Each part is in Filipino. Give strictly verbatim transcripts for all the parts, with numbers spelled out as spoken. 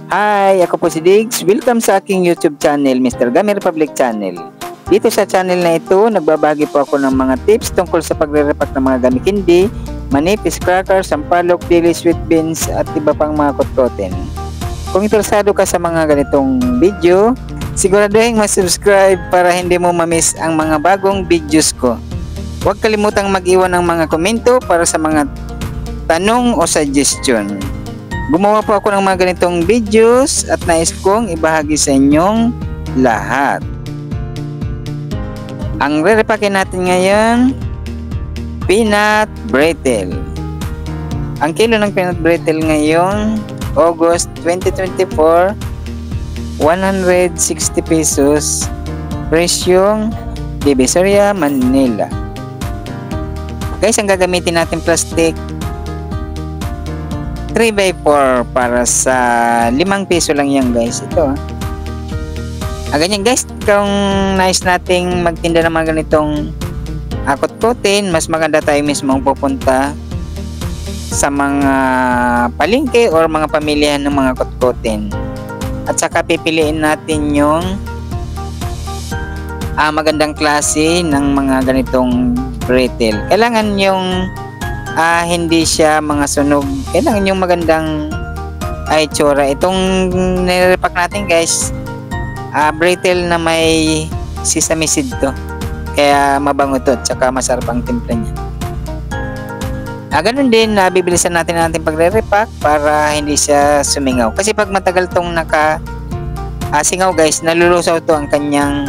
Hi, ako po si Diggs. Welcome sa aking YouTube channel, Mister Gummy Republic Channel. Dito sa channel na ito, nagbabahagi po ako ng mga tips tungkol sa pagre-repack ng mga gummy candy, manipis, crackers, sampalok, dili, sweet beans, at iba pang mga kotkotin. Kung interesado ka sa mga ganitong video, siguraduhin mag-subscribe para hindi mo ma-miss ang mga bagong videos ko. Huwag kalimutang mag-iwan ng mga komento para sa mga tanong o suggestion. Gumawa po ako ng mga ganitong videos at nais kong ibahagi sa inyong lahat. Ang re-repackin natin ngayon, peanut brittle. Ang kilo ng peanut brittle ngayon, August twenty twenty-four, one hundred sixty pesos, presyong Divisoria, Manila. Guys, ang gagamitin natin plastic three by four para sa limang piso lang yan guys. Ito ah, ganyan guys, kung nais nating magtinda ng mga ganitong akot-kotin, mas maganda tayo mismo ang pupunta sa mga palengke or mga pamilihan ng mga kotkotin, at saka pipiliin natin yung ah, magandang klase ng mga ganitong brittle. Kailangan yung Ah, hindi siya mga sunog. Kailangan yung magandang ay tsura. Itong nirepack natin guys, ah, brittle na may sesame seed to. Kaya mabango to at saka masarap ang timpla niya. Ah, ganun din, ah, bibilisan natin ang ating pagre-repack para hindi siya sumingaw. Kasi pag matagal tong naka ah, singaw guys, nalulusaw to ang kanyang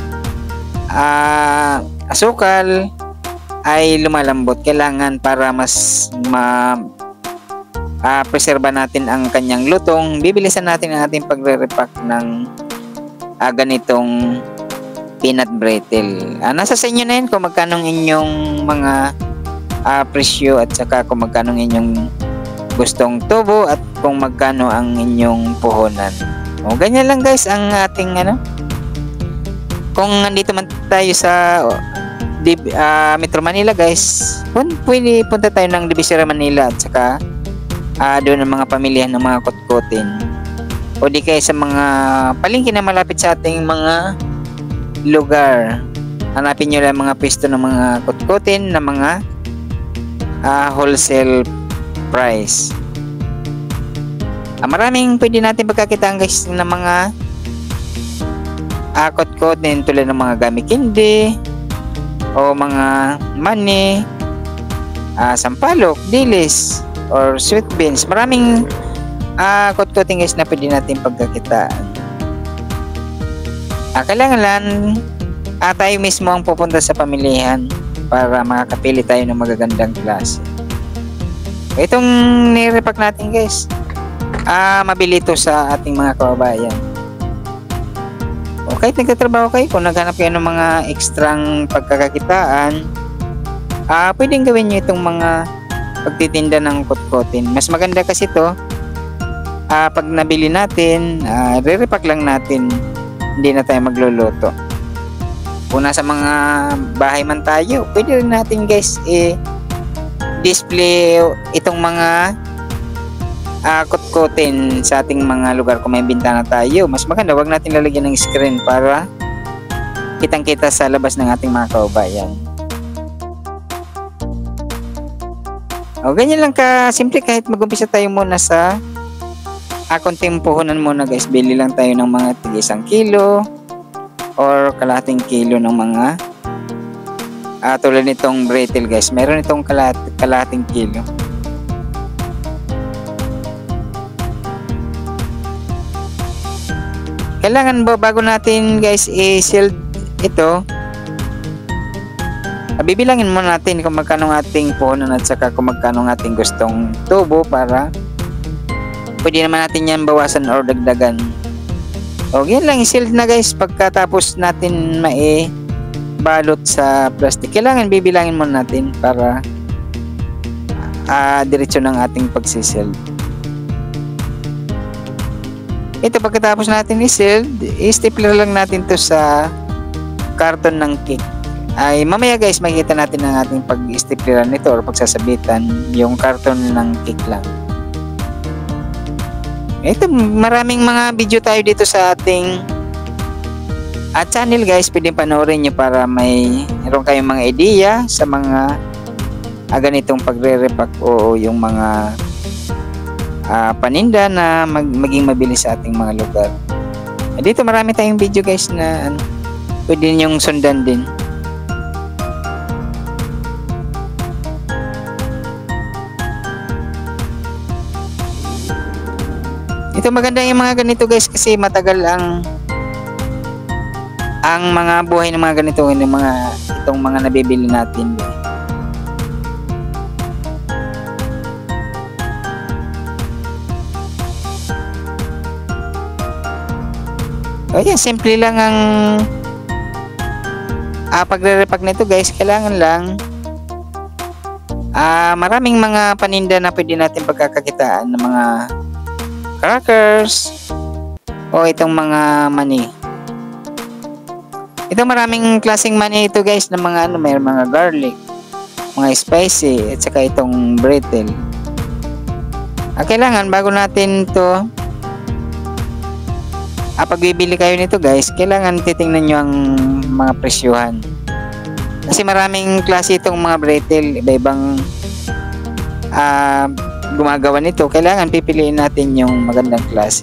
ah, asukal ay lumalambot. Kailangan para mas ma uh, preserba natin ang kanyang lutong, bibilisan natin ang ating pagre-repack ng uh, ganitong peanut brittle. Uh, nasa sa inyo na yun kung magkano inyong mga uh, presyo at saka kung magkano inyong gustong tubo at kung magkano ang inyong puhunan. O, ganyan lang guys ang ating ano. Kung nandito man tayo sa Di, uh, Metro Manila guys, pwede punta tayo ng Divisoria, Manila, at saka uh, doon ang mga pamilihan ng mga kotkotin, o di kaya sa mga palengke na malapit sa ating mga lugar. Hanapin nyo lang mga pwesto ng mga kotkotin na mga uh, wholesale price. uh, maraming pwede natin pagkakitaan guys ng mga uh, kotkotin tulad ng mga gummy candy o mga mani, uh, sampalok, dilis, or sweet beans. Maraming uh, kot-koting guys na pwede natin pagkakitaan. Uh, kailangan lang uh, tayo mismo ang pupunta sa pamilihan para makakapili tayo ng magagandang klase. Itong nirepack natin guys, uh, mabili ito sa ating mga kababayan. O kahit nagtatrabaho kayo, kung naghanap kayo ng mga ekstrang pagkakakitaan, ah, pwedeng gawin nyo itong mga pagtitinda ng kotkotin. Mas maganda kasi ito, ah, pag nabili natin, ah, re-repack lang natin, hindi na tayo magluluto. Kung nasa mga bahay man tayo, pwede rin natin guys i-display itong mga Uh, kotkotin sa ating mga lugar. Kung may bintana tayo, mas maganda wag natin lalagyan ng screen para kitang kita sa labas ng ating mga kaubayan. O ganyan lang ka simple, kahit mag-umpisa tayo muna sa uh, konting puhunan muna guys. Bili lang tayo ng mga tig isang kilo or kalahating kilo ng mga uh, tulad nitong brittle guys, meron itong kalat kalahating kilo. Kailangan ba bago natin guys i-sealed ito, bibilangin muna natin kung magkano ating puhunan at saka kung magkano ating gustong tubo para pwede naman natin yan bawasan or dagdagan. O yan lang, i-sealed na guys. Pagkatapos natin mai-balot sa plastic, kailangan bibilangin muna natin para uh, diretso ng ating pagsisealed. Ito pagkatapos natin i-sealed, i-stapler lang natin to sa karton ng cake. Ay mamaya guys makikita natin ang ating pag-stapleran nito or pagsasabitan yung karton ng cake lang. Ito, maraming mga video tayo dito sa ating at channel guys, pwedeng panoorin nyo para may meron kayong mga idea sa mga ah, ganitong pagre-repack o yung mga ah, paninda na mag maging mabilis sa ating mga lugar. Eh, dito marami tayong video guys na ano, pwede nyong sundan din. Ito maganda yung mga ganito guys kasi matagal ang ang mga buhay ng mga ganito, ng mga itong mga nabibili natin. O yan, simple lang ang ah, pagre-repack nito guys. Kailangan lang ah, maraming mga paninda na pwede natin pagkakakitaan ng mga crackers o itong mga mani. Ito maraming klaseng mani ito guys na mga ano, may mga garlic, mga spicy at saka itong brittle. Ah, kailangan bago natin to ah, pag bibili kayo nito guys, kailangan titingnan nyo ang mga presyuhan. Kasi maraming klase itong mga brittle, iba-ibang ah, gumagawa nito. Kailangan pipiliin natin yung magandang klase.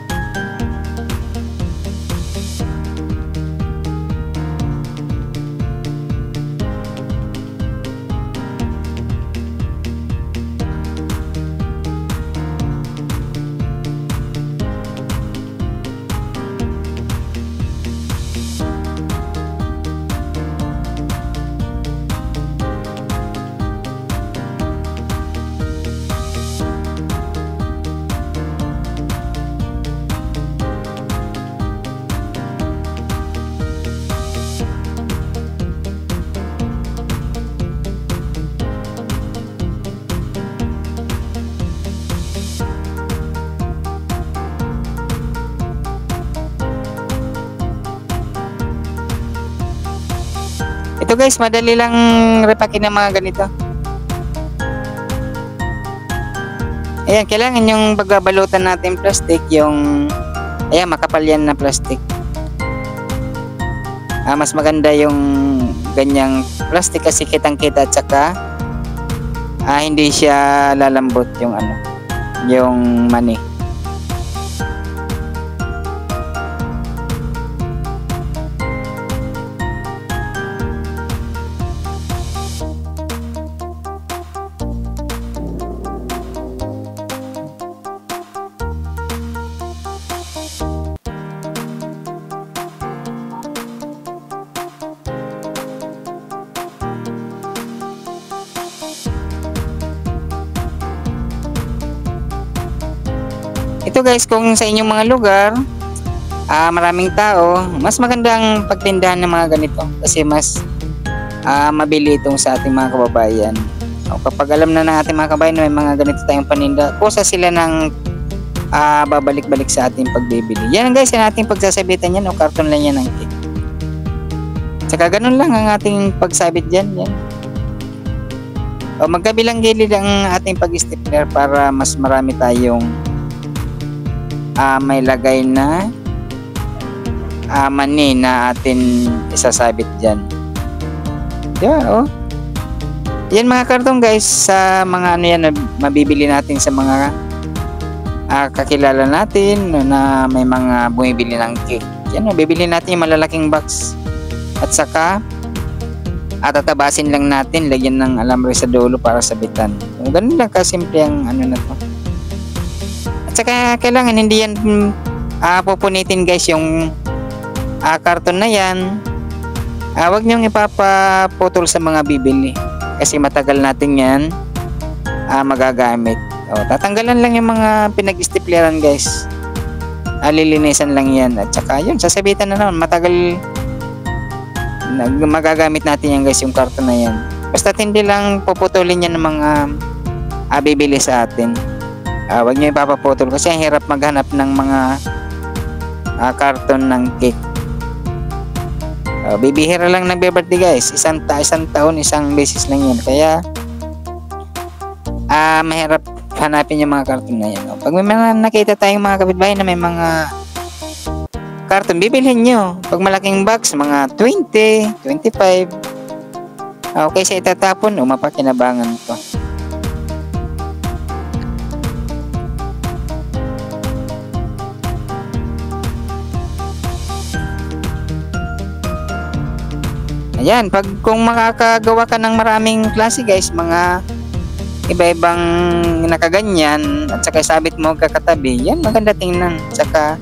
Ito guys, madali lang repakin ng mga ganito. Ayan, kailangan yung pagbabalutan natin plastic, yung ayan, makapal yan na plastic. Ah, mas maganda yung ganyang plastic kasi kitang-kita at saka ah, hindi siya lalambot yung ano, yung mani. Ito guys, kung sa inyong mga lugar ah, maraming tao, mas magandang pagtindahan ng mga ganito kasi mas ah, mabili itong sa ating mga kababayan. O, kapag alam na ng ating mga kababayan na may mga ganito tayong paninda, kusa sila ng ah, babalik-balik sa ating pagbibili. Yan guys, ang ating pagsasabitan yan o karton lang yan ng cake. Tsaka ganun lang ang ating pagsabit dyan. Yan. O, magkabilang gilid ang ating pag-stapler para mas marami tayong Uh, may lagay na uh, mani na atin isasabit dyan. Yeah, oh. Yan mga karton guys, sa mga ano yan na mabibili natin sa mga uh, kakilala natin na may mga bumibili ng cake. Yan, mabibili natin yung malalaking box at saka at tatabasin lang natin, lagyan ng alambre sa dulo para sabitan. Ganun lang kasimple ang ano na to. At saka kailangan hindi yan uh, pupunitin guys yung uh, karton na yan. Uh, huwag nyong ipapaputol sa mga bibili kasi matagal natin yan uh, magagamit. O, tatanggalan lang yung mga pinag-stapleran guys. Uh, lilinisan lang yan at saka yun, sasabitan na naman. Matagal magagamit natin yan guys, yung karton na yan. Basta hindi lang puputulin yan ng mga uh, bibili sa atin. Uh, huwag nyo ipapaputol kasi ang hirap maghanap ng mga uh, karton ng cake. Uh, bibihira lang nagbe-birthday guys. Isang, ta isang taon, isang beses lang yan. Kaya uh, mahirap hanapin yung mga karton na yan. O, pag may mga nakita tayong mga kapitbahay na may mga karton, bibilhin nyo. Pag malaking box, mga twenty, twenty-five. Okay, sa itatapon, o mapakinabangan to. Ayan, pag kung makakagawa ka ng maraming klase guys, mga iba-ibang nakaganyan at saka sabit mo kakatabi, yan maganda tingnan. At saka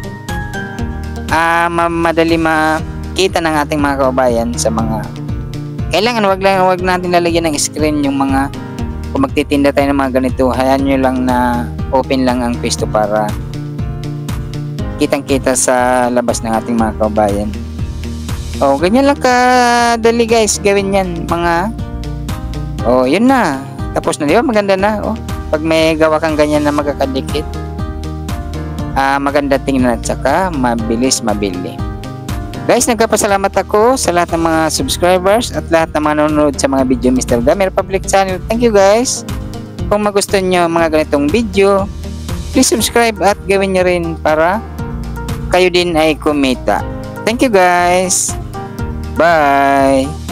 ah, madali makita ng ating mga kababayan sa mga kailangan wag lang wag natin lalagyan ng screen yung mga kung magtitinda tayo ng mga ganito, hayaan nyo lang na open lang ang pwesto para kitang-kita sa labas ng ating mga kababayan. Oh, ganyan lang kadali guys, gawin yan mga. Oh, yun na. Tapos na, di ba? Maganda na. Oh, pag may gawa kang ganyan na magkakadikit, ah, maganda tingnan at saka mabilis mabili. Guys, nagpapasalamat ako sa lahat ng mga subscribers at lahat ng mga nanonood sa mga video Mister Gamer Public Channel. Thank you guys. Kung magustuhan nyo mga ganitong video, please subscribe at gawin nyo rin para kayo din ay kumita. Thank you guys. Bye!